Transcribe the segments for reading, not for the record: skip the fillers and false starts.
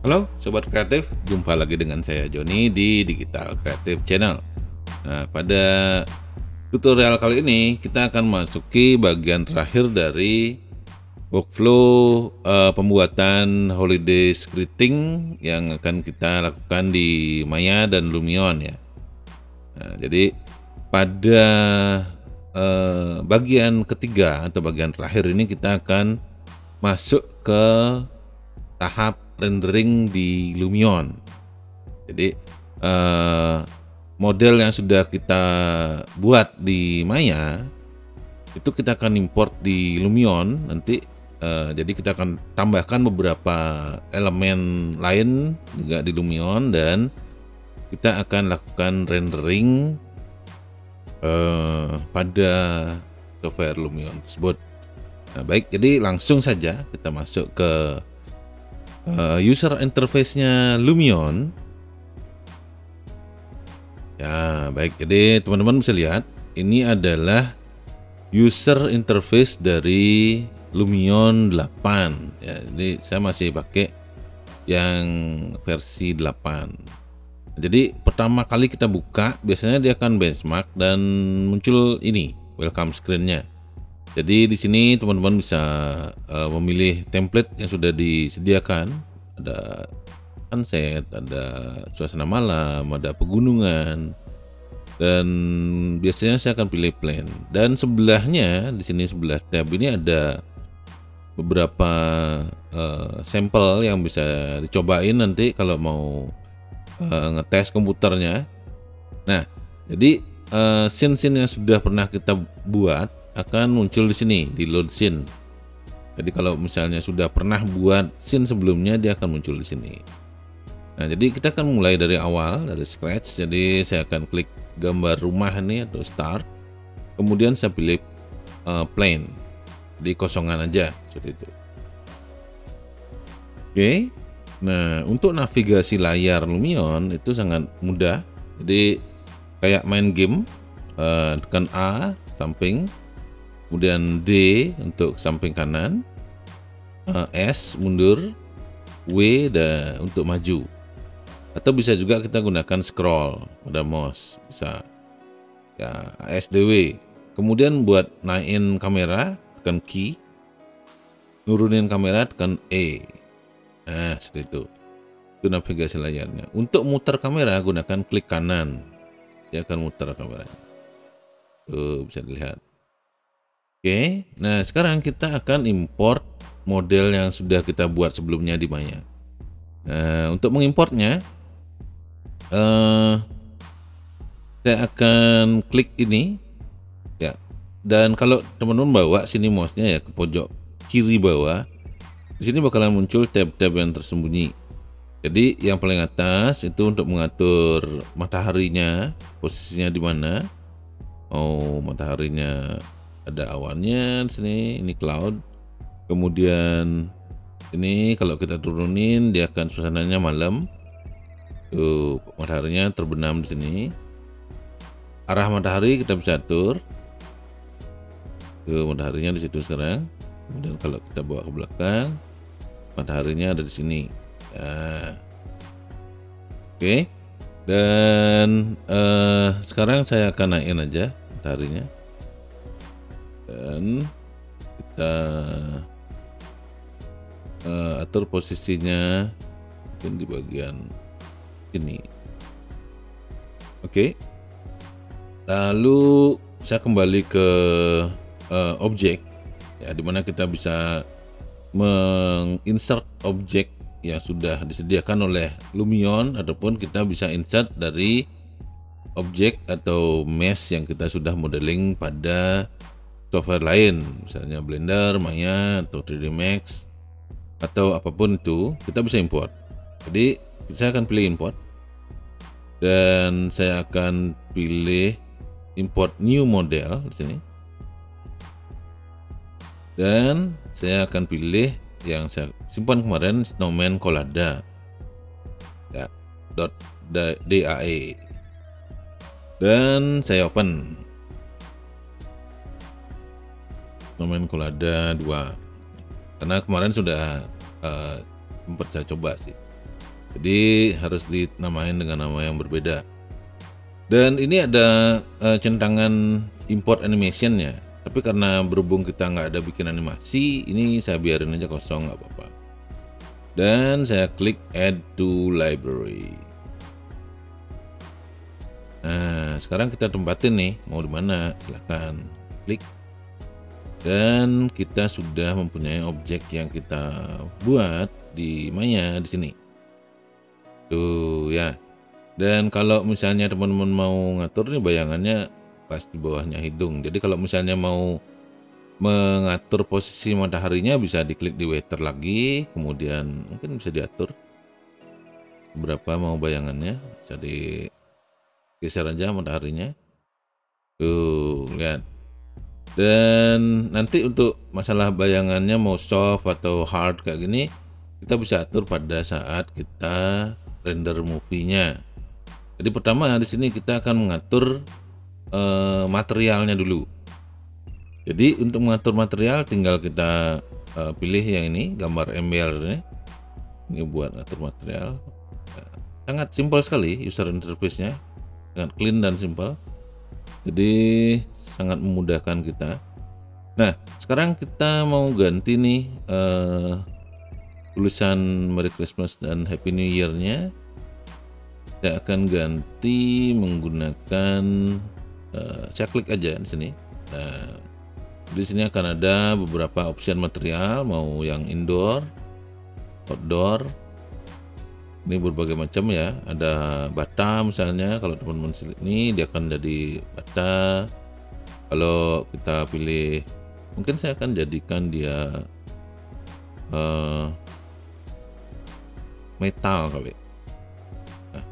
Halo Sobat Kreatif, jumpa lagi dengan saya Joni di Digital Creative Channel. Nah, pada tutorial kali ini kita akan masuki bagian terakhir dari workflow pembuatan holiday scripting yang akan kita lakukan di Maya dan Lumion ya. Nah, jadi pada bagian ketiga atau bagian terakhir ini kita akan masuk ke tahap rendering di Lumion. Jadi model yang sudah kita buat di Maya itu kita akan import di Lumion nanti. Jadi kita akan tambahkan beberapa elemen lain juga di Lumion dan kita akan lakukan rendering pada software Lumion tersebut. Nah, baik, jadi langsung saja kita masuk ke user interface-nya Lumion. Ya, baik. Jadi teman-teman bisa lihat ini adalah user interface dari Lumion 8 ya. Jadi saya masih pakai yang versi 8. Jadi pertama kali kita buka biasanya dia akan benchmark dan muncul ini welcome screen-nya. Jadi di sini teman-teman bisa memilih template yang sudah disediakan. Ada sunset, ada suasana malam, ada pegunungan, dan biasanya saya akan pilih plain. Dan sebelahnya di sini sebelah tab ini ada beberapa sampel yang bisa dicobain nanti kalau mau ngetes komputernya. Nah, jadi scene-scene yang sudah pernah kita buat akan muncul di sini di load scene. Jadi kalau misalnya sudah pernah buat scene sebelumnya dia akan muncul di sini. Nah, jadi kita akan mulai dari awal, dari scratch. Jadi saya akan klik gambar rumah ini atau start. Kemudian saya pilih plain. Di kosongan aja seperti itu. Oke. Nah, untuk navigasi layar Lumion itu sangat mudah. Jadi kayak main game, tekan A samping, kemudian D untuk samping kanan, S mundur, W untuk maju. Atau bisa juga kita gunakan scroll pada mouse, bisa ya, ASDW. Kemudian buat naikin kamera tekan key, nurunin kamera tekan E. Nah, seperti itu navigasi layarnya. Untuk muter kamera gunakan klik kanan, dia akan muter kameranya. Tuh bisa dilihat. Oke, nah sekarang kita akan import model yang sudah kita buat sebelumnya di Maya. Nah, untuk mengimportnya saya akan klik ini ya, dan kalau teman-teman bawa sini mouse-nya ya ke pojok kiri bawah, di sini bakalan muncul tab-tab yang tersembunyi. Jadi yang paling atas itu untuk mengatur mataharinya, posisinya di mana. Oh, mataharinya ada awannya di sini, ini cloud. Kemudian ini kalau kita turunin dia akan suasananya malam. Tuh, mataharinya terbenam di sini. Arah matahari kita bisa atur. Tuh, mataharinya di situ sekarang. Kemudian kalau kita bawa ke belakang, mataharinya ada di sini. Ya. Oke. Dan sekarang saya akan naikin aja mataharinya. Dan kita atur posisinya mungkin di bagian sini. Oke. Lalu saya kembali ke objek ya, dimana kita bisa menginsert objek yang sudah disediakan oleh Lumion, ataupun kita bisa insert dari objek atau mesh yang kita sudah modeling pada software lain, misalnya Blender, Maya, atau 3D Max, atau apapun itu kita bisa import. Jadi saya akan pilih import dan saya akan pilih import new model di sini, dan saya akan pilih yang saya simpan kemarin, Snowman Collada ya, .dae, dan saya open Snowman Collada 2 karena kemarin sudah sempat saya coba sih. Jadi harus dinamain dengan nama yang berbeda. Dan ini ada centangan import animation ya. Tapi karena berhubung kita nggak ada bikin animasi, ini saya biarin aja kosong, nggak apa-apa. Dan saya klik add to library. Nah, sekarang kita tempatin nih, mau di mana? Silahkan klik. Dan kita sudah mempunyai objek yang kita buat di Maya di sini. Tuh ya. Dan kalau misalnya teman-teman mau ngatur nih bayangannya pas di bawahnya hidung. Jadi kalau misalnya mau mengatur posisi mataharinya bisa diklik di waiter lagi, kemudian mungkin bisa diatur berapa mau bayangannya, bisa digeser aja mataharinya. Tuh, lihat. Dan nanti untuk masalah bayangannya mau soft atau hard kayak gini, kita bisa atur pada saat kita render movie-nya. Jadi pertama di sini kita akan mengatur materialnya dulu. Jadi untuk mengatur material tinggal kita pilih yang ini, gambar embel ini buat ngatur material. Sangat simpel sekali user interface-nya, sangat clean dan simpel. Jadi sangat memudahkan kita. Nah, sekarang kita mau ganti nih tulisan Merry Christmas dan Happy New Year-nya. Saya akan ganti menggunakan saya klik aja di sini. Nah, di sini akan ada beberapa option material, mau yang indoor, outdoor. Ini berbagai macam ya. Ada bata misalnya, kalau teman-teman ini dia akan jadi bata. Kalau kita pilih, mungkin saya akan jadikan dia metal kali. Nah,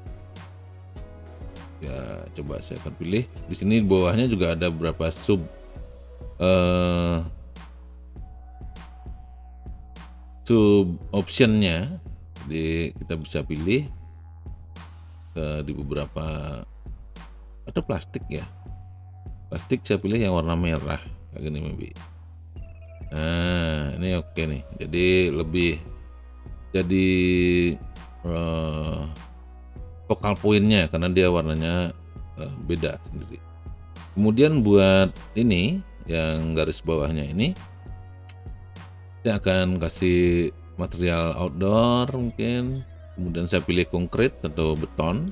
ya coba saya akan pilih. Di sini di bawahnya juga ada beberapa sub optionnya. Jadi kita bisa pilih di beberapa, atau plastik ya. Plastik saya pilih yang warna merah kayak gini maybe. Nah, ini oke nih. Jadi lebih jadi focal pointnya karena dia warnanya beda sendiri. Kemudian buat ini yang garis bawahnya ini, saya akan kasih material outdoor mungkin. Kemudian saya pilih konkret atau beton.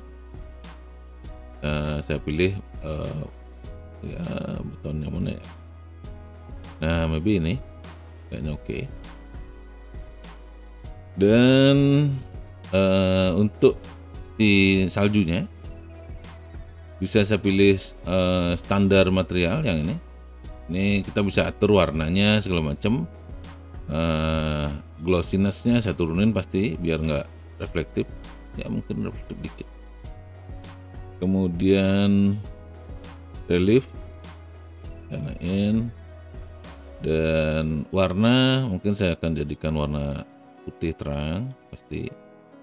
Saya pilih ya beton yang mana ya. Nah, maybe ini kayaknya oke. Dan untuk di saljunya bisa saya pilih standar material yang ini kita bisa atur warnanya segala macam. Glossiness-nya saya turunin pasti biar nggak reflektif ya, mungkin reflektif dikit. Kemudian relief saya naikin, dan warna mungkin saya akan jadikan warna putih terang pasti.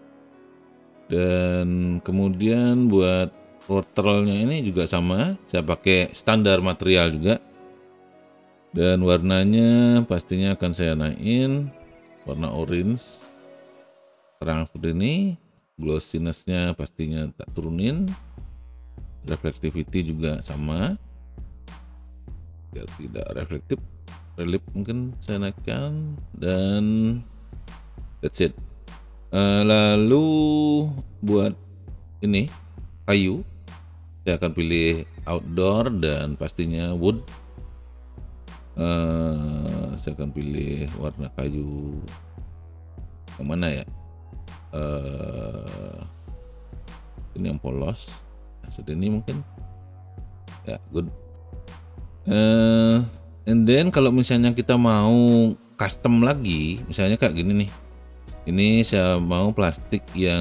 Dan kemudian buat portalnya ini juga sama, saya pakai standar material juga. Dan warnanya pastinya akan saya naikin warna orange terang seperti ini. Glossiness-nya pastinya tak turunin. Reflectivity juga sama biar tidak reflektif. Relief mungkin saya naikkan, dan that's it. Lalu buat ini kayu, saya akan pilih outdoor dan pastinya wood. Saya akan pilih warna kayu yang mana ya, ini yang polos, seperti ini mungkin ya, good. And then kalau misalnya kita mau custom lagi, misalnya kayak gini nih, ini saya mau plastik yang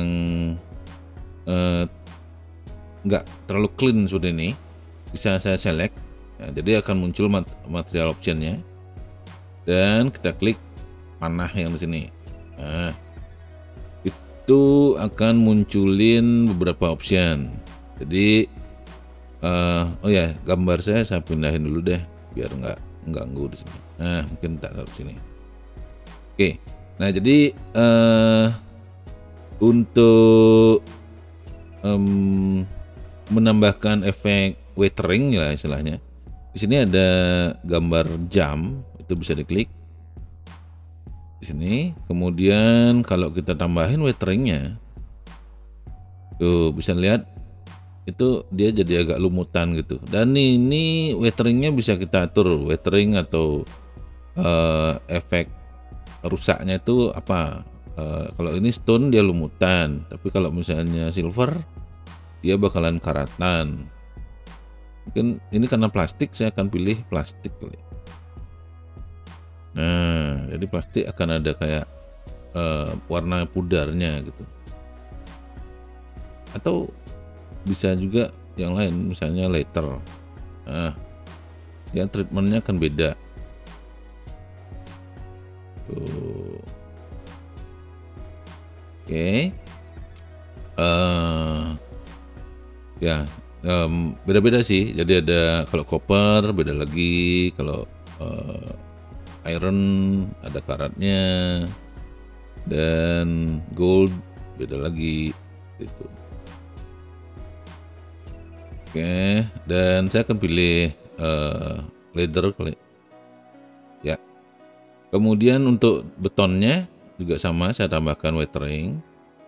nggak terlalu clean seperti ini, bisa saya select. Nah, jadi akan muncul material optionnya, dan kita klik panah yang di sini. Nah, itu akan munculin beberapa option. Jadi oh ya, gambar saya pindahin dulu deh biar nggak mengganggu di sini. Nah, mungkin tak taruh sini. Oke. Nah, jadi Untuk menambahkan efek weathering ya istilahnya. Di sini ada gambar jam, itu bisa diklik di sini. Kemudian kalau kita tambahin weatheringnya, tuh bisa lihat itu dia jadi agak lumutan gitu. Dan ini weatheringnya bisa kita atur, weathering atau efek rusaknya itu apa. Kalau ini stone dia lumutan, tapi kalau misalnya silver dia bakalan karatan. Mungkin ini karena plastik, saya akan pilih plastik kali. Nah, jadi plastik akan ada kayak warna pudarnya gitu. Atau bisa juga yang lain, misalnya leather. Nah, ya treatmentnya akan beda. Tuh. Oke. Ya, beda-beda sih. Jadi ada kalau copper beda lagi, kalau iron ada karatnya, dan gold beda lagi gitu. Oke, dan saya akan pilih leather kali. Ya. Kemudian untuk betonnya juga sama, saya tambahkan weathering.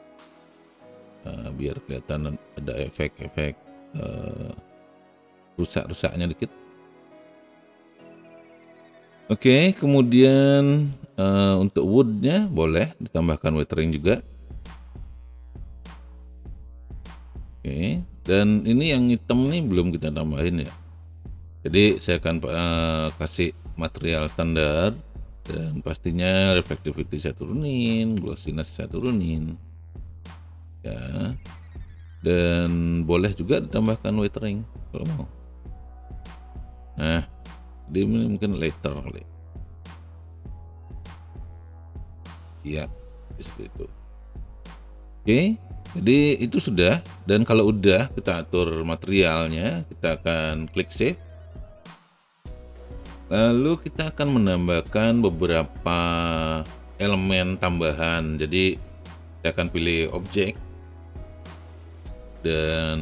Biar kelihatan ada efek-efek rusak-rusaknya dikit. Oke, kemudian untuk woodnya boleh ditambahkan weathering juga. Oke, dan ini yang hitam nih belum kita tambahin ya. Jadi saya akan kasih material standar, dan pastinya reflectivity saya turunin, glossiness saya turunin ya, dan boleh juga ditambahkan weathering kalau mau. Nah, dia mungkin later kali ya, seperti itu. Oke, jadi itu sudah. Dan kalau udah kita atur materialnya, kita akan klik save. Lalu kita akan menambahkan beberapa elemen tambahan. Jadi saya akan pilih objek, dan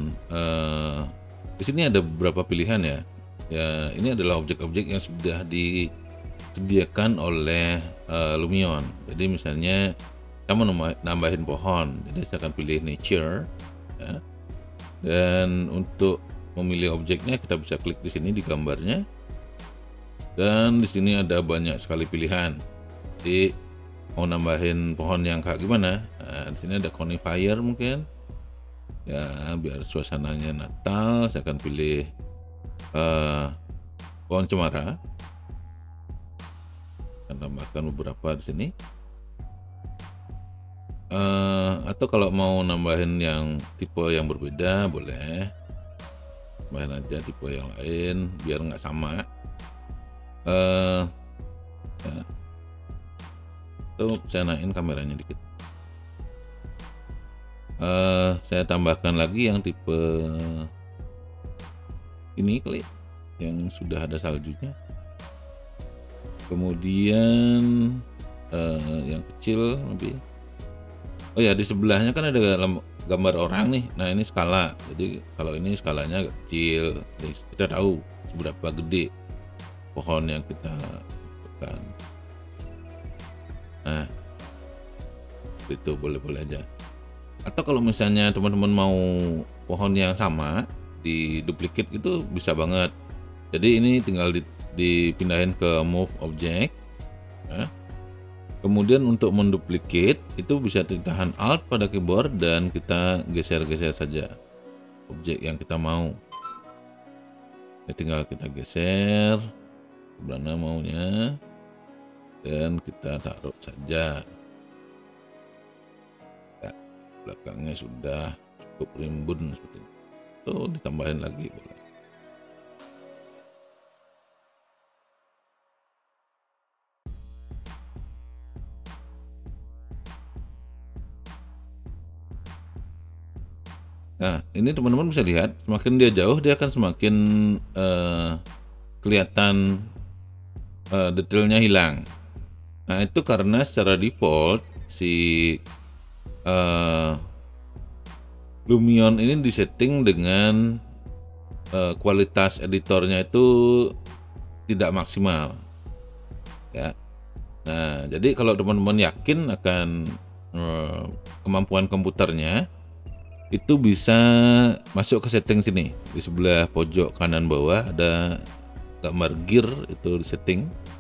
di sini ada beberapa pilihan ya. Ya, ini adalah objek-objek yang sudah disediakan oleh Lumion. Jadi misalnya saya mau nambahin pohon, jadi saya akan pilih nature ya. Dan untuk memilih objeknya kita bisa klik di sini di gambarnya. Dan di sini ada banyak sekali pilihan. Jadi mau nambahin pohon yang kayak gimana? Nah, di sini ada conifer mungkin. Ya, biar suasananya Natal, saya akan pilih pohon cemara. Akan tambahkan beberapa di sini. Atau kalau mau nambahin yang tipe yang berbeda boleh. Tambahin aja tipe yang lain biar nggak sama. Ya. Tuh, saya naikin kameranya dikit. Saya tambahkan lagi yang tipe ini kali, yang sudah ada saljunya. Kemudian yang kecil lebih. Oh ya, di sebelahnya kan ada gambar orang nih. Nah, ini skala. Jadi kalau ini skalanya agak kecil, jadi kita tahu seberapa gede pohon yang kita butuhkan. Nah, itu boleh-boleh aja. Atau kalau misalnya teman-teman mau pohon yang sama di duplicate itu bisa banget. Jadi ini tinggal dipindahin ke move object ya. Kemudian untuk menduplicate itu bisa ditahan alt pada keyboard dan kita geser-geser saja objek yang kita mau. Ya, tinggal kita geser mana maunya dan kita taruh saja ya, belakangnya sudah cukup rimbun seperti itu. Ditambahin lagi boleh. Nah, ini teman-teman bisa lihat semakin dia jauh dia akan semakin kelihatan detailnya hilang. Nah, itu karena secara default si eh, Lumion ini disetting dengan kualitas editornya itu tidak maksimal ya. Nah, jadi kalau teman-teman yakin akan kemampuan komputernya, itu bisa masuk ke setting sini di sebelah pojok kanan bawah ada gambar gear, itu di setting.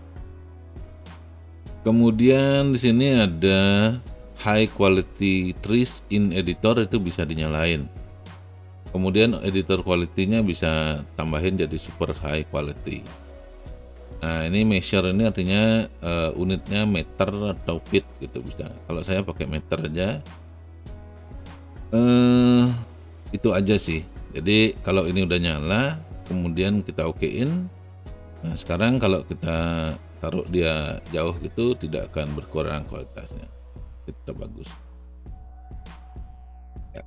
Kemudian di sini ada high quality trees in editor, itu bisa dinyalain. Kemudian editor quality-nya bisa tambahin jadi super high quality. Nah, ini measure ini artinya unitnya meter atau feet gitu bisa. Kalau saya pakai meter aja. Itu aja sih. Jadi kalau ini udah nyala, kemudian kita okein. Nah, sekarang kalau kita taruh dia jauh gitu tidak akan berkurang kualitasnya. Tetap bagus. Ya.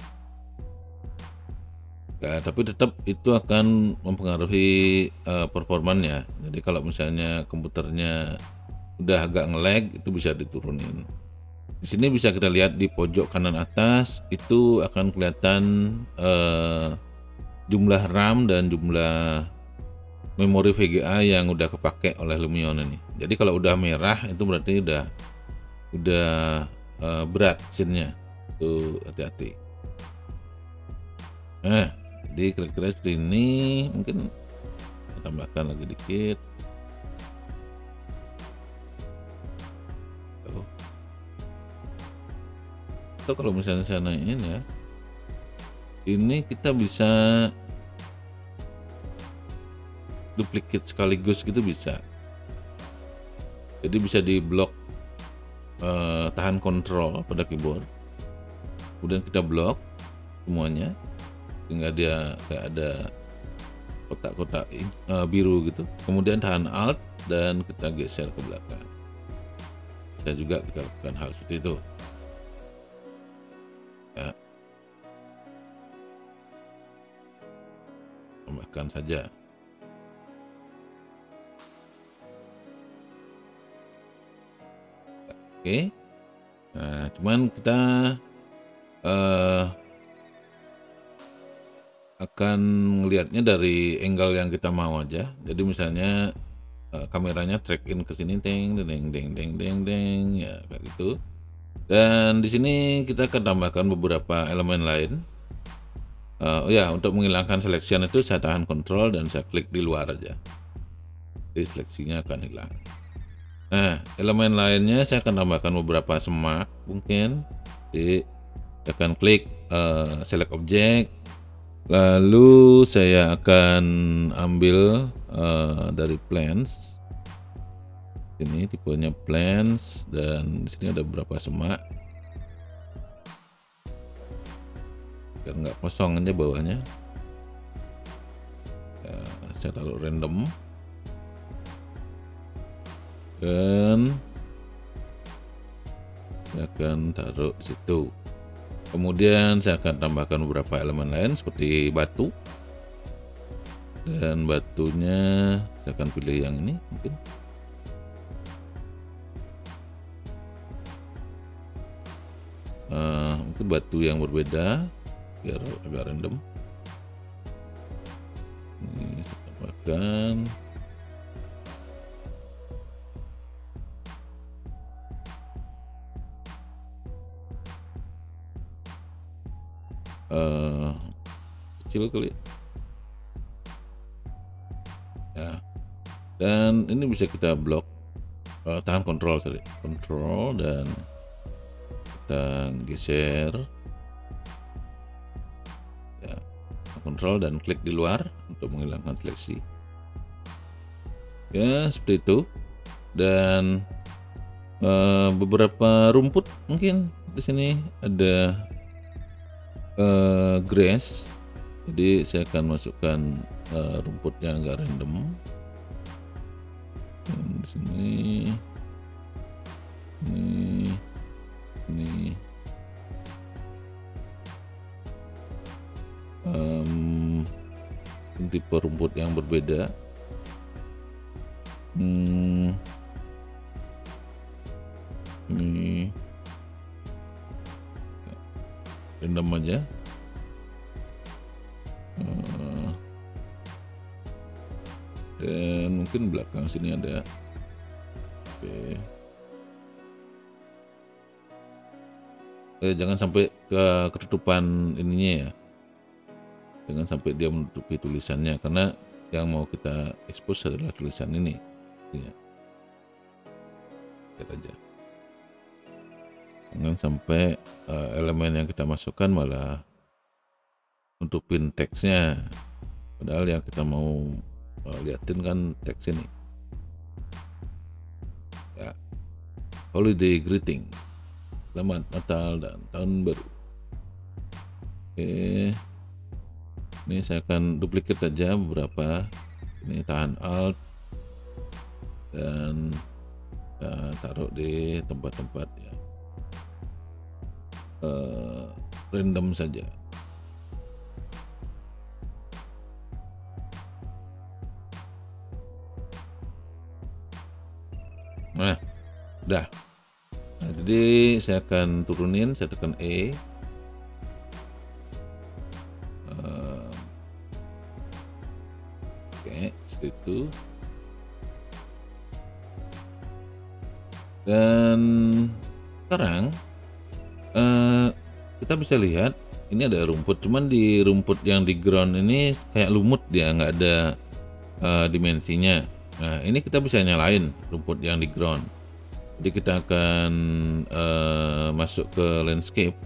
Ya, tapi tetap itu akan mempengaruhi performanya. Jadi kalau misalnya komputernya udah agak nge-lag, itu bisa diturunin. Di sini bisa kita lihat di pojok kanan atas itu akan kelihatan jumlah RAM dan jumlah memori VGA yang udah kepake oleh Lumion ini. Jadi kalau udah merah itu berarti udah berat scene-nya. Tuh hati-hati. Nah, jadi kira-kira seperti ini, mungkin kita tambahkan lagi dikit. Atau kalau misalnya saya naikin ya, ini kita bisa duplicate sekaligus gitu bisa. Jadi bisa di blok tahan kontrol pada keyboard, kemudian kita blok semuanya sehingga dia kayak ada kotak-kotak biru gitu, kemudian tahan alt dan kita geser ke belakang. Bisa juga kita lakukan hal seperti itu ya. Tambahkan saja. Oke. Nah, cuman kita akan melihatnya dari angle yang kita mau aja. Jadi misalnya kameranya track in ke sini, deng deng deng deng deng deng ya kayak gitu. Dan di sini kita akan tambahkan beberapa elemen lain. Oh ya, untuk menghilangkan selection itu saya tahan kontrol dan saya klik di luar aja. Jadi seleksinya akan hilang. Nah, elemen lainnya saya akan tambahkan beberapa semak mungkin. Jadi saya akan klik select object. Lalu saya akan ambil dari plans. Ini tipenya plans dan di sini ada beberapa semak. Biar nggak kosong aja bawahnya. Ya, saya taruh random dan saya akan taruh di situ. Kemudian saya akan tambahkan beberapa elemen lain seperti batu, dan batunya saya akan pilih yang ini mungkin. Mungkin batu yang berbeda biar agak random. Ini saya tambahkan. Kecil kali ya, dan ini bisa kita blok tahan kontrol tadi, kontrol dan kita geser ya, kontrol dan klik di luar untuk menghilangkan seleksi ya, seperti itu. Dan beberapa rumput mungkin di sini ada grass, jadi saya akan masukkan rumput yang agak random. Dan di sini ini tipe rumput yang berbeda. Ini random aja. Dan mungkin belakang sini ada. Oke. Jangan sampai ketutupan ininya ya, jangan sampai dia menutupi tulisannya, karena yang mau kita expose adalah tulisan ini ya. Lihat aja, jangan sampai elemen yang kita masukkan malah nutupin teksnya, padahal yang kita mau liatin kan teks ini ya. Holiday greeting, selamat Natal dan tahun baru. Oke, ini saya akan duplicate saja beberapa. Ini tahan alt dan taruh di tempat-tempat ya random saja. Nah, udah. Nah, jadi saya akan turunin, saya tekan E. Oke, seperti itu. Dan sekarang kita bisa lihat ini ada rumput, cuman di rumput yang di ground ini kayak lumut, dia nggak ada dimensinya. Nah, ini kita bisa nyalain rumput yang di ground. Jadi kita akan masuk ke landscape,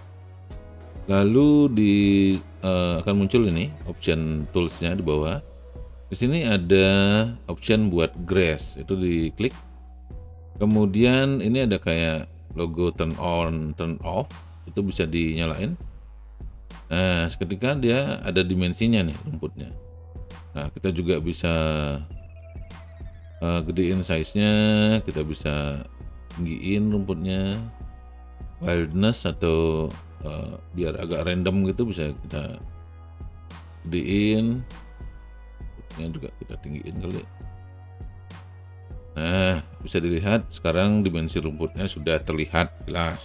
lalu akan muncul ini option toolsnya di bawah. Di sini ada option buat grass, itu diklik. Kemudian ini ada kayak logo turn on, turn off, itu bisa dinyalain. Nah, seketika dia ada dimensinya nih rumputnya. Nah, kita juga bisa gedein size-nya, kita bisa tinggiin rumputnya, wildness atau biar agak random gitu bisa kita gedein, rumputnya juga kita tinggiin kali. Nah, bisa dilihat sekarang dimensi rumputnya sudah terlihat jelas,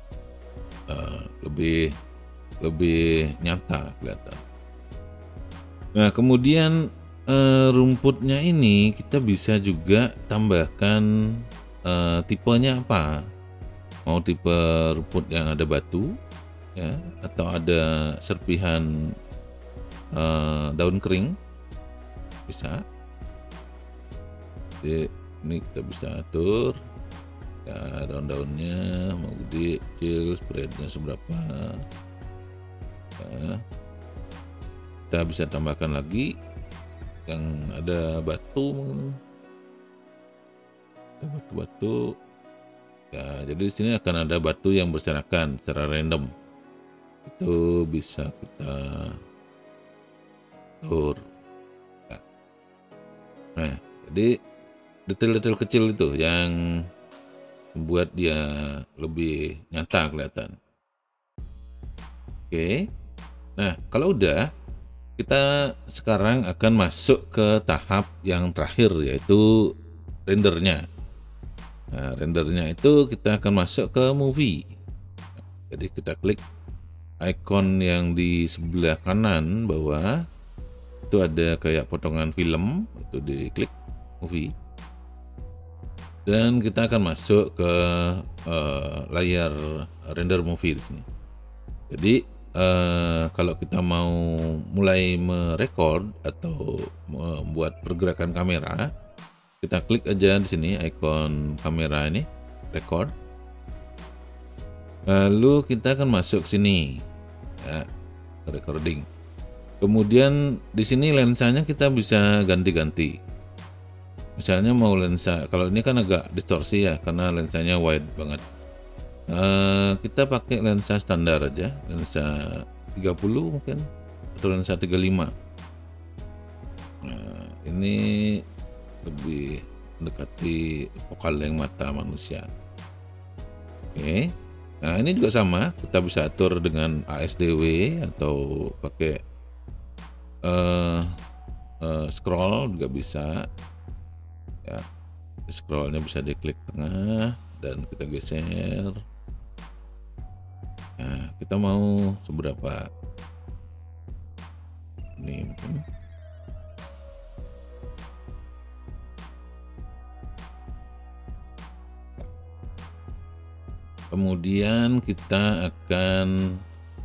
lebih nyata kelihatan. Nah, kemudian rumputnya ini kita bisa juga tambahkan tipenya apa, mau tipe rumput yang ada batu ya, atau ada serpihan daun kering, bisa. Jadi ini kita bisa atur ya, daun-daunnya mau gede kecil, spreadnya seberapa ya. Kita bisa tambahkan lagi yang ada batu, batu ya. Jadi di sini akan ada batu yang berserakan secara random, itu bisa kita atur ya. Nah, jadi detail-detail kecil itu yang membuat dia lebih nyata kelihatan. Oke, nah kalau udah, kita sekarang akan masuk ke tahap yang terakhir, yaitu rendernya. Nah, rendernya itu kita akan masuk ke movie. Jadi kita klik icon yang di sebelah kanan bawah, itu ada kayak potongan film, itu diklik movie. Dan kita akan masuk ke layar render movie di sini. Jadi kalau kita mau mulai merekord atau membuat pergerakan kamera, kita klik aja di sini ikon kamera ini, record. Lalu kita akan masuk sini ya, recording. Kemudian di sini lensanya kita bisa ganti-ganti. Misalnya mau lensa, kalau ini kan agak distorsi ya karena lensanya wide banget. Kita pakai lensa standar aja, lensa 30 mungkin atau lensa 35. Nah, ini lebih mendekati vokal yang mata manusia. Oke. Nah, ini juga sama, kita bisa atur dengan ASDW atau pakai scroll juga bisa ya. Scrollnya bisa diklik tengah dan kita geser. Nah, kita mau seberapa ini mungkin. Kemudian kita akan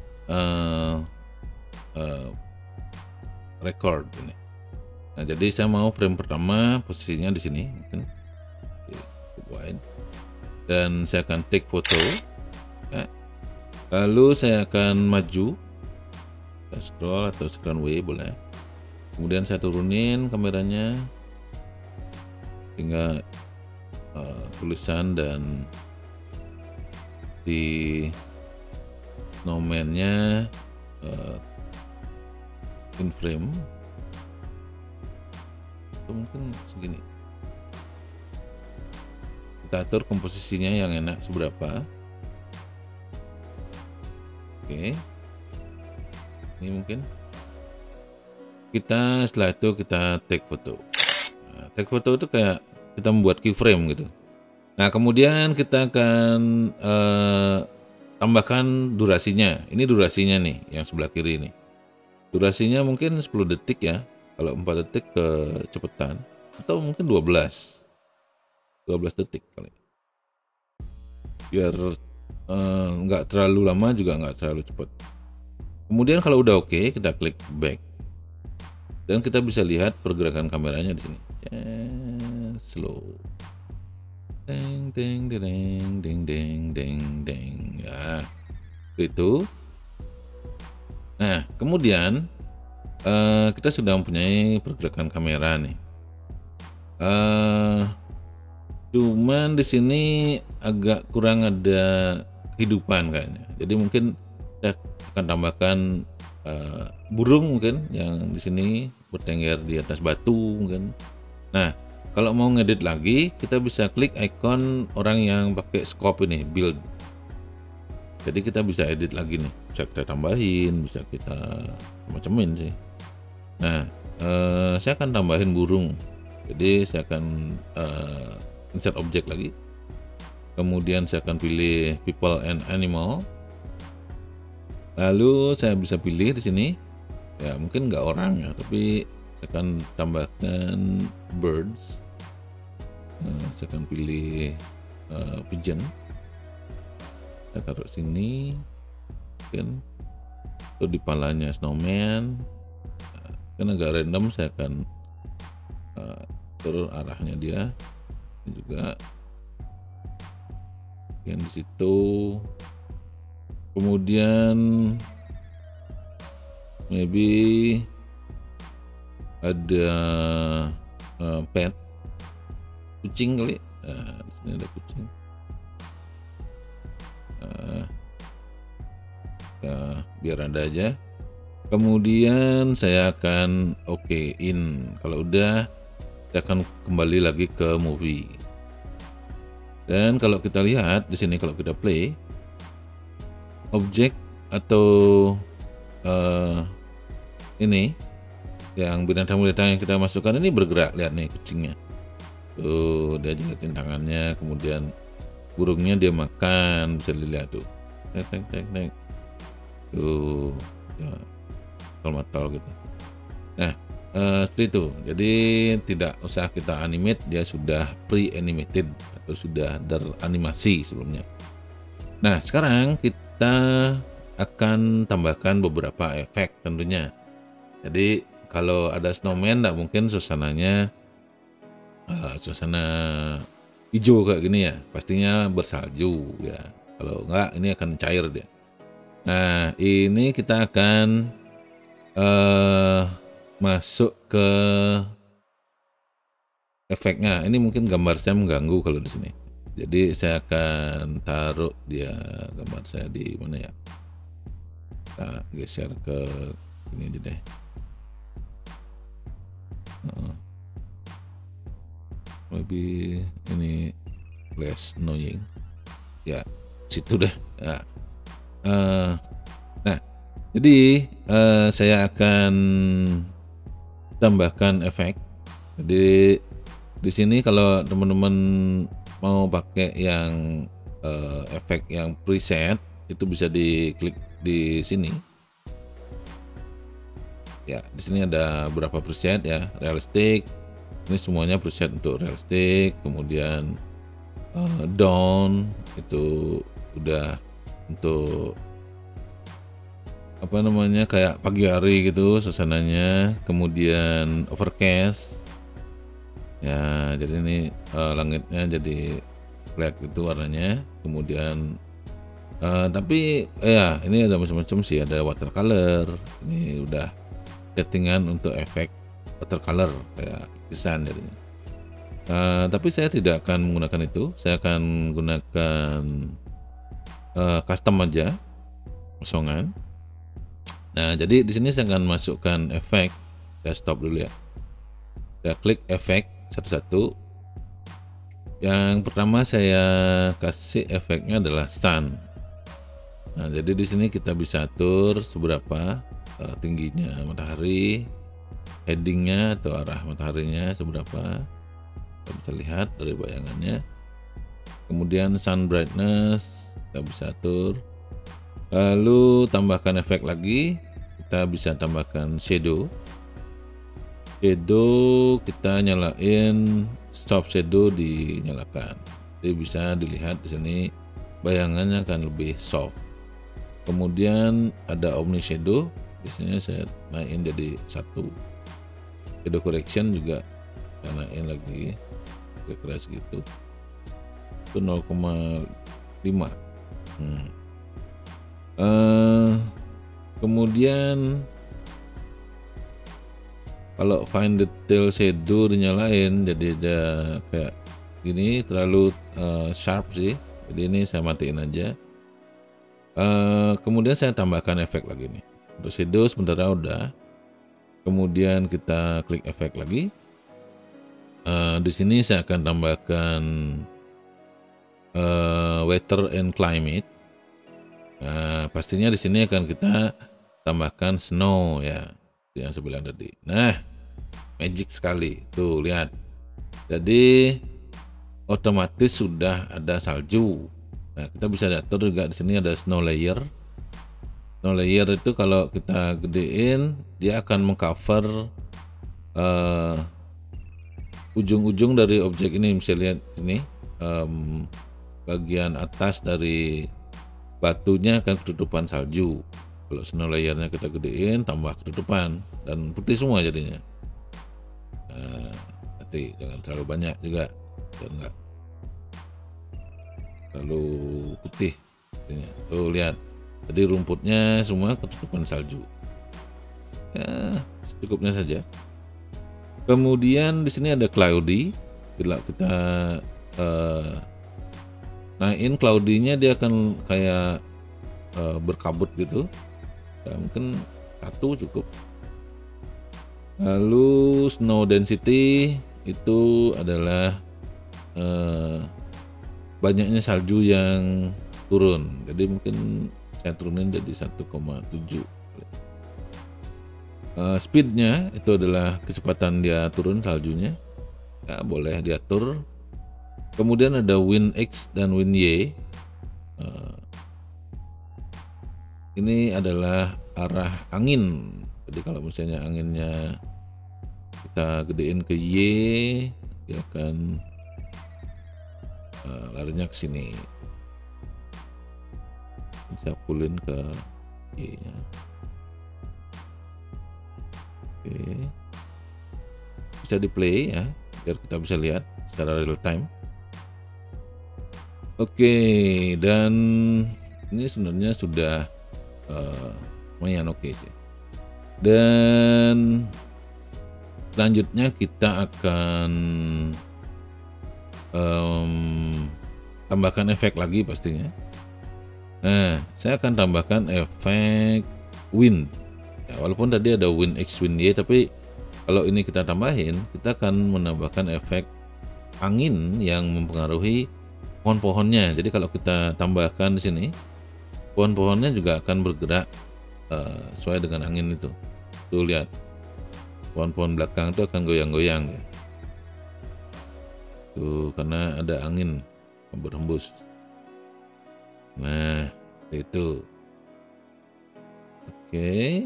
record ini. Nah, jadi saya mau frame pertama posisinya di sini mungkin wide, dan saya akan take foto ya. Lalu saya akan maju, saya scroll atau scroll W boleh, kemudian saya turunin kameranya hingga tulisan dan di snowman-nya in frame atau mungkin segini. Kita atur komposisinya yang enak seberapa. Oke, ini mungkin kita setelah itu kita take foto. Nah, take foto itu kayak kita membuat keyframe gitu. Nah, kemudian kita akan tambahkan durasinya. Ini durasinya nih, yang sebelah kiri ini. Durasinya mungkin 10 detik ya. Kalau 4 detik kecepatan, atau mungkin 12 detik kali. Biar nggak terlalu lama juga nggak terlalu cepat. Kemudian kalau udah oke, kita klik back. Dan kita bisa lihat pergerakan kameranya di sini. Slow. Deng deng deng deng deng deng deng ya, itu. Nah, kemudian kita sudah mempunyai pergerakan kamera nih. Cuman di sini agak kurang ada kehidupan kayaknya. Jadi mungkin saya akan tambahkan burung mungkin yang di sini bertengger di atas batu mungkin. Nah, kalau mau ngedit lagi, kita bisa klik icon orang yang pakai scope ini, build. Jadi kita bisa edit lagi nih, bisa kita tambahin, bisa kita macam-macam sih. Nah, saya akan tambahin burung. Jadi saya akan insert objek lagi. Kemudian saya akan pilih people and animal. Lalu saya bisa pilih di sini, ya mungkin nggak orang ya, tapi saya akan tambahkan birds. Saya akan pilih pigeon. Saya taruh sini, mungkin itu di palanya snowman. Kan agak random, saya akan atur arahnya dia. Ini juga yang di situ. Kemudian maybe ada pet kucing kali. Nah, di sini ada kucing. Ya, biar ada aja. Kemudian saya akan okein. Kalau udah, saya akan kembali lagi ke movie. Dan kalau kita lihat di sini, kalau kita play, objek atau ini yang binatang-binatang yang kita masukkan ini bergerak. Lihat nih kucingnya. Tuh, dia jelatin tangannya, kemudian burungnya dia makan, bisa dilihat tuh. Tek. Tuh, ya, matol gitu. Nah, seperti itu. Jadi tidak usah kita animate, dia sudah pre-animated atau sudah teranimasi sebelumnya. Nah, sekarang kita akan tambahkan beberapa efek tentunya. Jadi kalau ada snowman, nggak mungkin suasananya suasana hijau kayak gini ya, pastinya bersalju ya. Kalau enggak, ini akan cair dia. Nah, ini kita akan masuk ke efeknya. Ini mungkin gambar saya mengganggu kalau di sini. Jadi saya akan taruh dia gambar saya di mana ya? Kita geser ke ini aja deh. Maybe ini less annoying. Ya, situ deh. Ya. Nah, jadi saya akan tambahkan efek. Jadi di sini kalau teman-teman mau pakai yang efek yang preset itu bisa diklik di sini. Ya, di sini ada berapa preset ya, realistic. Ini semuanya preset untuk realistic, kemudian down itu udah untuk apa namanya kayak pagi hari gitu suasananya, kemudian overcast ya, jadi ini langitnya jadi black itu warnanya, kemudian tapi ya ini ada macam-macam sih, ada watercolor, ini udah settingan untuk efek watercolor kayak lukisan jadinya. Tapi saya tidak akan menggunakan itu, saya akan gunakan custom aja, kosongan. Nah, jadi di sini saya akan masukkan efek. Saya stop dulu ya. Saya klik efek satu-satu. Yang pertama saya kasih efeknya adalah sun. Nah, jadi di sini kita bisa atur seberapa tingginya matahari, headingnya atau arah mataharinya seberapa. Kita bisa lihat dari bayangannya. Kemudian sun brightness kita bisa atur. Lalu tambahkan efek lagi, kita bisa tambahkan shadow. Shadow kita nyalain soft shadow dinyalakan. Jadi bisa dilihat di sini bayangannya akan lebih soft. Kemudian ada omni shadow, biasanya saya naikin jadi 1. Shadow correction juga saya naikin lagi kira-kira segitu. Itu 0,5. Kemudian kalau find detail shadow dinyalain jadi ada kayak gini, terlalu sharp sih, jadi ini saya matiin aja. Kemudian saya tambahkan efek lagi nih untuk shadow, sementara udah. Kemudian kita klik efek lagi. Di sini saya akan tambahkan weather and climate. Nah, pastinya di sini akan kita tambahkan snow ya, yang saya bilang tadi. Nah, magic sekali. Tuh, lihat. Jadi otomatis sudah ada salju. Nah, kita bisa atur juga di sini ada snow layer. Snow layer itu kalau kita gedein, dia akan mengcover ujung-ujung dari objek ini. Bisa lihat ini bagian atas dari batunya akan ketutupan salju. Kalau snow layernya kita gedein, tambah ketutupan dan putih semua jadinya. Nah, hati jangan terlalu banyak juga, dan enggak terlalu putih jadinya. Tuh lihat, jadi rumputnya semua ketutupan salju. Ya, secukupnya saja. Kemudian di sini ada cloudy. Bila kita naikin cloudy-nya, dia akan kayak berkabut gitu ya, mungkin 1 cukup. Lalu snow density itu adalah banyaknya salju yang turun, jadi mungkin saya turunin jadi 1,7. Speednya itu adalah kecepatan dia turun saljunya ya, boleh diatur. Kemudian ada wind X dan wind Y. Ini adalah arah angin. Jadi kalau misalnya anginnya kita gedein ke Y, dia akan larinya ke sini. Bisa pullin ke Y nya. Oke. Bisa di play ya, biar kita bisa lihat secara real time. Oke, dan ini sebenarnya sudah lumayan oke sih. Dan selanjutnya kita akan tambahkan efek lagi pastinya. Nah, saya akan tambahkan efek wind ya, walaupun tadi ada wind X wind Y, tapi kalau ini kita tambahin, kita akan menambahkan efek angin yang mempengaruhi pohon-pohonnya. Jadi kalau kita tambahkan di sini, pohon-pohonnya juga akan bergerak sesuai dengan angin itu. Tuh lihat, pohon-pohon belakang itu akan goyang-goyang ya. Tuh, karena ada angin yang berhembus. Nah, Itu. Oke.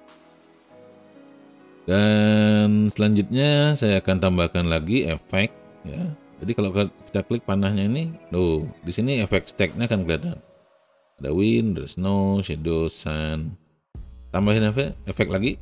Dan selanjutnya saya akan tambahkan lagi efek ya. Jadi kalau kita klik panahnya ini, tuh di sini efek stack-nya kan kelihatan. Ada wind, ada snow, shadow, sun. Tambahin efek lagi.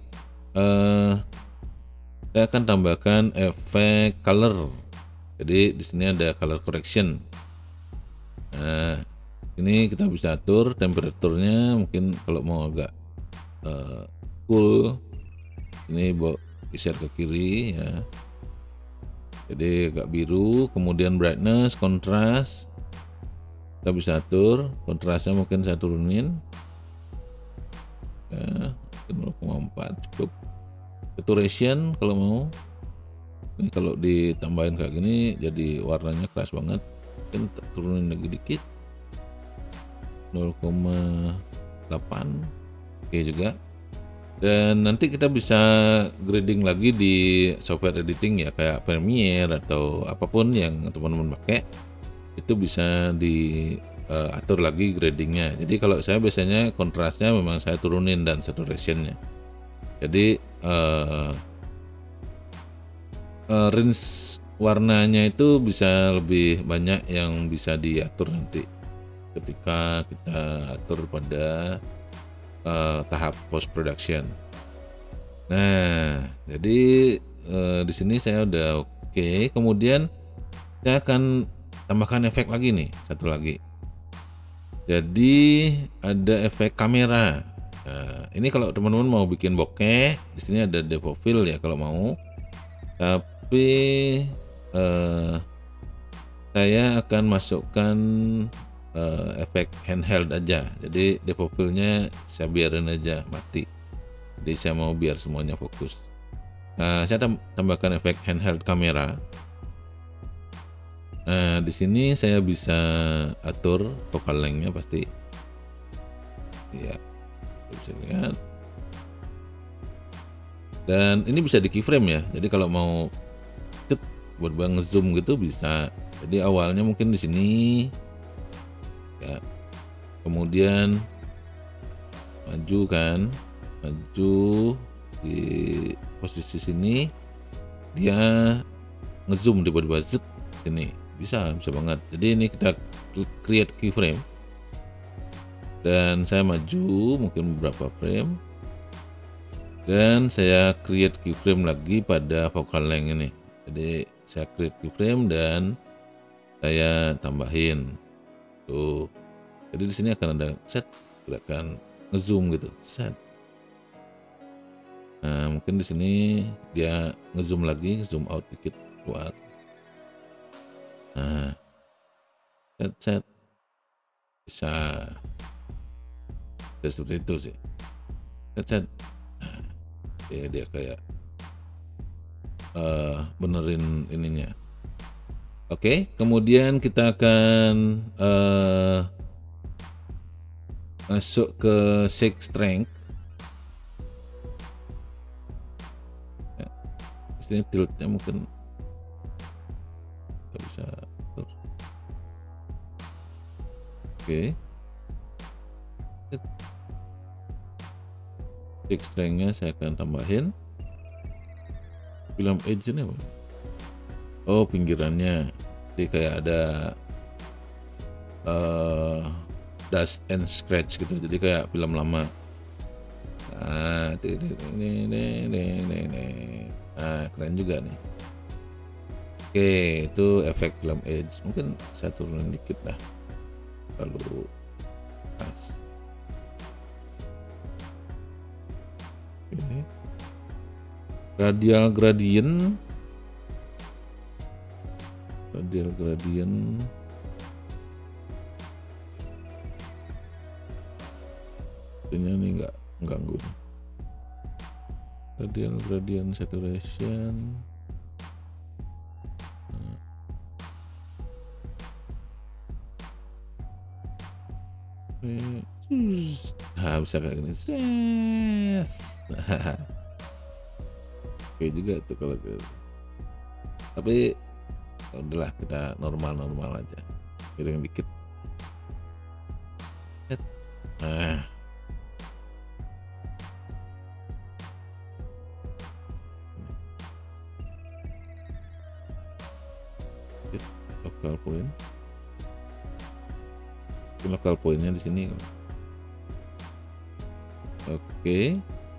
Saya akan tambahkan efek color. Jadi di sini ada color correction. Nah, ini kita bisa atur temperaturnya, mungkin kalau mau agak cool, ini geser ke kiri ya. Jadi agak biru, kemudian brightness, kontras, kita bisa atur. Kontrasnya mungkin saya turunin ya, 0,4 cukup. Saturation kalau mau, ini kalau ditambahin kayak gini jadi warnanya keras banget, mungkin turunin lagi dikit, 0,8. Oke juga. Dan nanti kita bisa grading lagi di software editing ya, kayak Premiere atau apapun yang teman-teman pakai, itu bisa diatur lagi gradingnya. Jadi kalau saya biasanya kontrasnya memang saya turunin dan saturationnya. Jadi range warnanya itu bisa lebih banyak yang bisa diatur nanti ketika kita atur pada tahap post production. Nah, jadi di sini saya udah oke. Kemudian saya akan tambahkan efek lagi nih, satu lagi. Jadi ada efek kamera. Nah, ini kalau teman-teman mau bikin bokeh, di sini ada default fill ya kalau mau. Tapi saya akan masukkan efek handheld aja. Jadi default fill-nya saya biarin aja mati. Jadi saya mau biar semuanya fokus. Nah, saya tambahkan efek handheld kamera. Nah, di sini saya bisa atur focal length-nya pasti. Ya, bisa lihat. Dan ini bisa di keyframe ya. Jadi kalau mau buat ngezoom gitu bisa. Jadi awalnya mungkin di sini ya. Kemudian maju kan, maju di posisi sini, dia ngezoom tiba-tiba zet sini, bisa banget. Jadi ini kita create keyframe dan saya maju mungkin beberapa frame dan saya create keyframe lagi pada focal length ini. Jadi saya create keyframe dan saya tambahin tuh. Jadi di sini akan ada set gerakan ngezoom gitu, set. Nah, mungkin di sini dia ngezoom lagi, zoom out dikit keluar. Nah, set bisa seperti itu sih. Set. Nah, dia kayak benerin ininya. Oke, kemudian kita akan masuk ke shake strength. Ya, di sini tiltnya mungkin nggak bisa atur. Oke, shake strength-nya saya akan tambahin. Film edge ini apa? Oh, pinggirannya. Jadi kayak ada dust and scratch gitu. Jadi kayak film lama. Nah, keren juga nih. Oke, itu efek film edge. Mungkin saya turunin dikit lah. Lalu pas. Oke. Radial gradient. Ini nggak ganggu. Radial gradient saturation. Nah, bisa kayak gini. Oke juga tuh kalau gitu. Tapi udahlah, kita normal aja, piring dikit. Nah, local point, local pointnya di sini. Oke.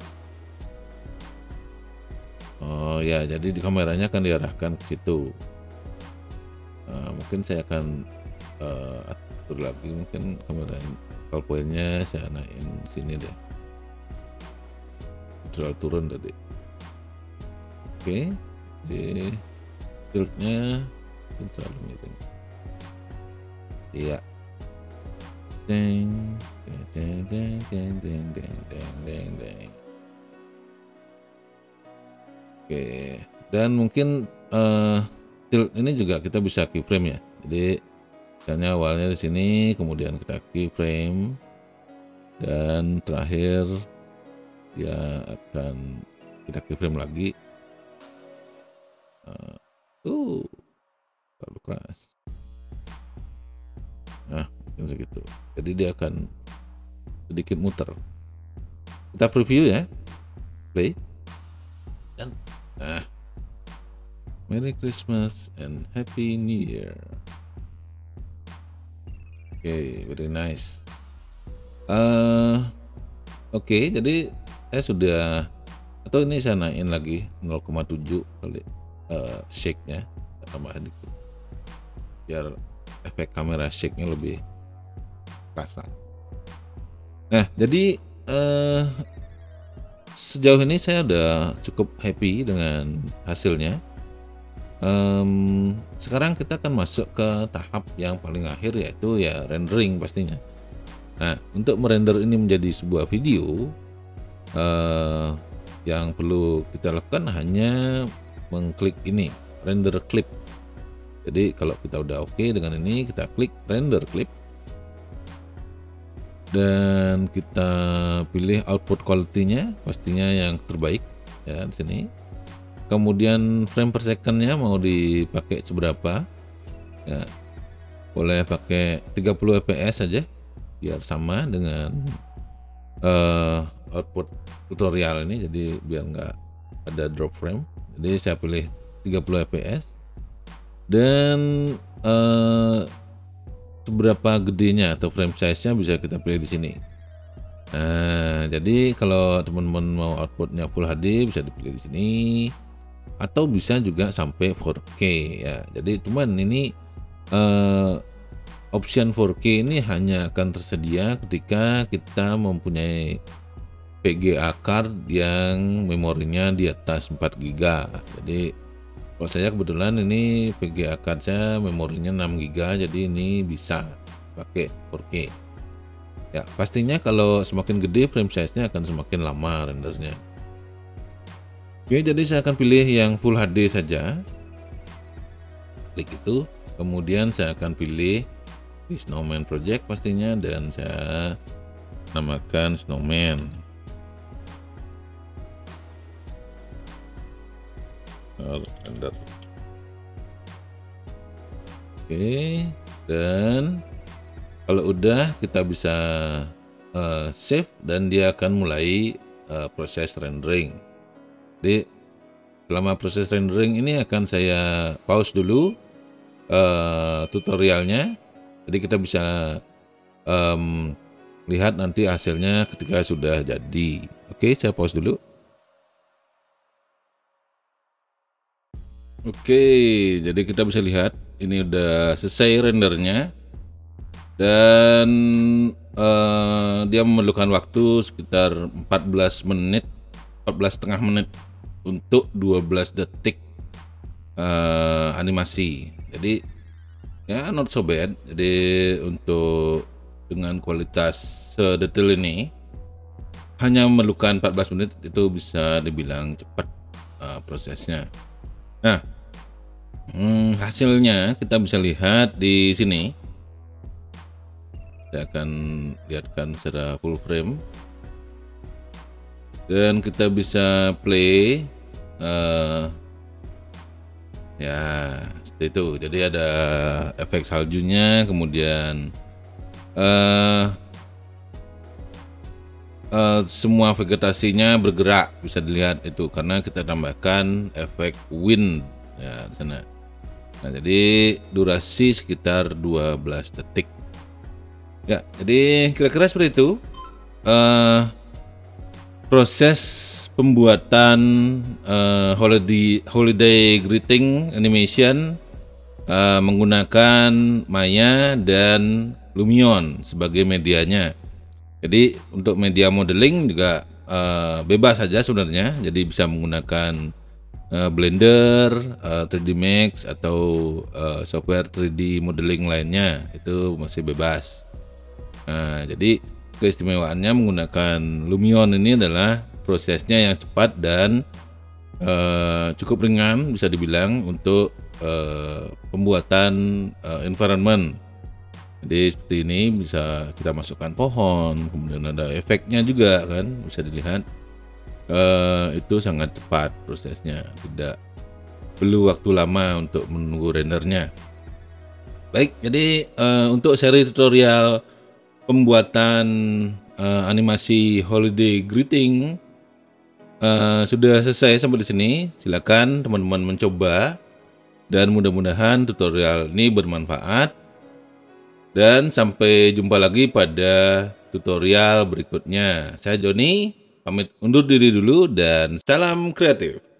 Oh ya, jadi di kameranya akan diarahkan ke situ. Mungkin saya akan atur lagi, mungkin kamera focal point-nya saya naikin sini deh, terlalu turun tadi. Oke, di tilt-nya terlalu miring. Iya. Deng deng deng deng deng deng deng deng deng. Oke, dan mungkin tilt ini juga kita bisa keyframe ya. Jadi misalnya awalnya di sini, kemudian kita keyframe, dan terakhir dia akan kita keyframe lagi. Terlalu keras. Nah, mungkin segitu. Jadi dia akan sedikit muter. Kita preview ya, play, dan Merry Christmas and Happy New Year. Oke, very nice. Oke, jadi saya sudah, atau ini saya naikin lagi 0,7 kali shake-nya, tambahan dikit biar efek kamera shake-nya lebih terasa. Nah, jadi sejauh ini saya udah cukup happy dengan hasilnya. Sekarang kita akan masuk ke tahap yang paling akhir, yaitu ya rendering pastinya. Nah, untuk merender ini menjadi sebuah video, yang perlu kita lakukan hanya mengklik ini, render clip. Jadi kalau kita udah oke dengan ini, kita klik render clip dan kita pilih output quality-nya, pastinya yang terbaik ya di sini. Kemudian frame per second-nya mau dipakai seberapa ya, boleh pakai 30 fps saja biar sama dengan output tutorial ini, jadi biar nggak ada drop frame. Jadi saya pilih 30 fps, dan seberapa gedenya atau frame size-nya bisa kita pilih di sini. Nah, jadi kalau teman-teman mau outputnya Full HD bisa dipilih di sini, atau bisa juga sampai 4K ya. Jadi cuman ini option 4K ini hanya akan tersedia ketika kita mempunyai VGA card yang memorinya di atas 4 GB. Jadi kalau saya kebetulan ini VGA card saya memorinya 6 GB, jadi ini bisa pakai 4K. Ya, pastinya kalau semakin gede frame size-nya akan semakin lama rendernya. Oke, jadi saya akan pilih yang Full HD saja. Klik itu, kemudian saya akan pilih di Snowman Project pastinya, dan saya namakan Snowman. Render. Oke, dan kalau udah kita bisa save, dan dia akan mulai proses rendering. Jadi selama proses rendering ini akan saya pause dulu tutorialnya, jadi kita bisa lihat nanti hasilnya ketika sudah jadi. Oke, saya pause dulu. Oke, jadi kita bisa lihat ini udah selesai rendernya, dan dia memerlukan waktu sekitar 14 menit, 14,5 menit untuk 12 detik animasi. Jadi ya not so bad. Jadi untuk dengan kualitas sedetail ini hanya memerlukan 14 menit, itu bisa dibilang cepat prosesnya. Nah, hasilnya kita bisa lihat di sini. Saya akan lihatkan secara full frame, dan kita bisa play ya seperti itu. Jadi ada efek saljunya, kemudian semua vegetasinya bergerak, bisa dilihat itu karena kita tambahkan efek wind ya di sana. Nah, jadi durasi sekitar 12 detik. Ya, jadi kira-kira seperti itu. Proses pembuatan holiday greeting animation menggunakan Maya dan Lumion sebagai medianya. Jadi untuk media modeling juga bebas saja sebenarnya. Jadi bisa menggunakan Blender, 3D Max atau software 3D modeling lainnya, itu masih bebas. Nah, jadi keistimewaannya menggunakan Lumion ini adalah prosesnya yang cepat dan cukup ringan bisa dibilang untuk pembuatan environment. Jadi seperti ini bisa kita masukkan pohon, kemudian ada efeknya juga kan, bisa dilihat. Itu sangat cepat prosesnya, tidak perlu waktu lama untuk menunggu rendernya. Baik, jadi untuk seri tutorial pembuatan animasi holiday greeting sudah selesai sampai di sini. Silakan teman-teman mencoba dan mudah-mudahan tutorial ini bermanfaat. Dan sampai jumpa lagi pada tutorial berikutnya. Saya Joni, pamit undur diri dulu dan salam kreatif.